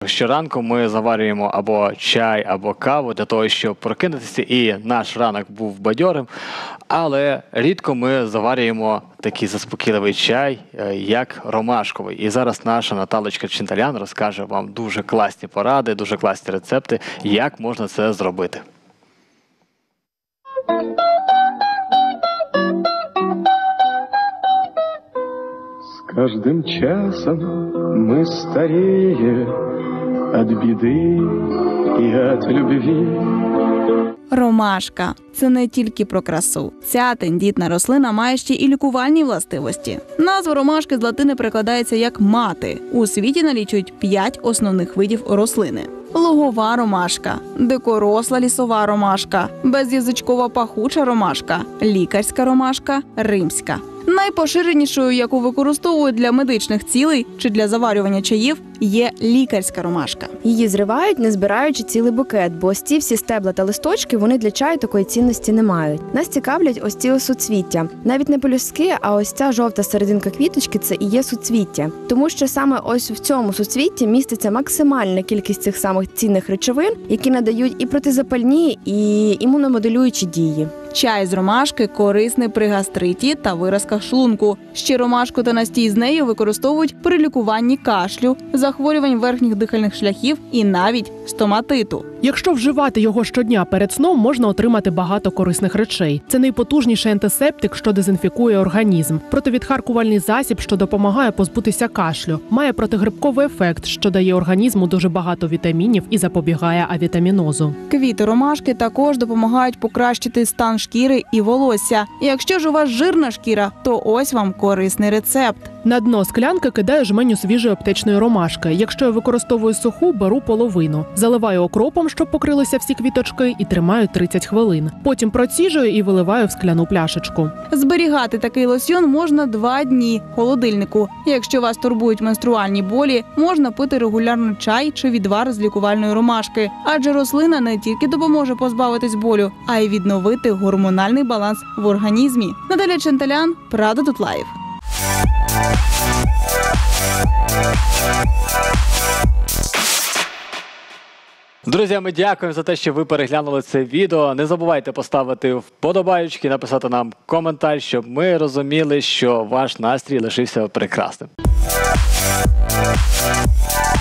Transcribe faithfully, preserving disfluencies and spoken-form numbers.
Щоранку ми заварюємо або чай, або каву для того, щоб прокинутися і наш ранок був бадьорим. Але рідко ми заварюємо такий заспокійливий чай, як ромашковий. І зараз наша Наталочка Чинталян розкаже вам дуже класні поради, дуже класні рецепти, як можна це зробити. С каждым часом мы старее от беды и от любви. Ромашка – це не тільки про красу. Ця тендітна рослина має ще і лікувальні властивості. Назва ромашки з латини перекладається як «мати». У світі налічують п'ять основних видів рослини. Лугова ромашка, дикоросла лісова ромашка, без'язичкова пахуча ромашка, лікарська ромашка, римська. Найпоширенішою, яку використовують для медичних цілей чи для заварювання чаїв, є лікарська ромашка. Її зривають, не збираючи цілий букет, бо ось ці всі стебла та листочки, вони для чаю такої цінності не мають. Нас цікавлять ось ці ось суцвіття. Навіть не пелюстки, а ось ця жовта серединка квіточки – це і є суцвіття. Тому що саме ось в цьому суцвітті міститься максимальна кількість цих самих цінних речовин, які надають і протизапальні, і імуномоделюючі дії. Чай з ромашки корисний при гастриті та виразках шлунку. Ще ромашку та настій з нею використовують при лікуванні кашлю, захворювань верхніх дихальних шляхів і навіть стоматиту. Якщо вживати його щодня перед сном, можна отримати багато корисних речей. Це найпотужніший антисептик, що дезінфікує організм, противідхаркувальний засіб, що допомагає позбутися кашлю, має протигрибковий ефект, що дає організму дуже багато вітамінів і запобігає авітамінозу. Квіти ромашки також допомагають покращити стан шкіри і волосся. І якщо ж у вас жирна шкіра, то ось вам корисний рецепт. На дно склянки кидаю жменю свіжої аптечної ромашки. Якщо я використовую суху, беру половину. Заливаю окропом, щоб покрилися всі квіточки, і тримаю тридцять хвилин. Потім проціжую і виливаю в скляну пляшечку. Зберігати такий лосьйон можна два дні в холодильнику. Якщо вас турбують менструальні болі, можна пити регулярно чай чи відвар з лікувальної ромашки. Адже рослина не тільки допоможе позбавитись болю, а й відновити гормональний баланс в організмі. Наталя Чинталян, Правда тут лайв. Друзі, ми дякуємо за те, що ви переглянули це відео. Не забувайте поставити вподобайки, написати нам коментар, щоб ми розуміли, що ваш настрій лишився прекрасним.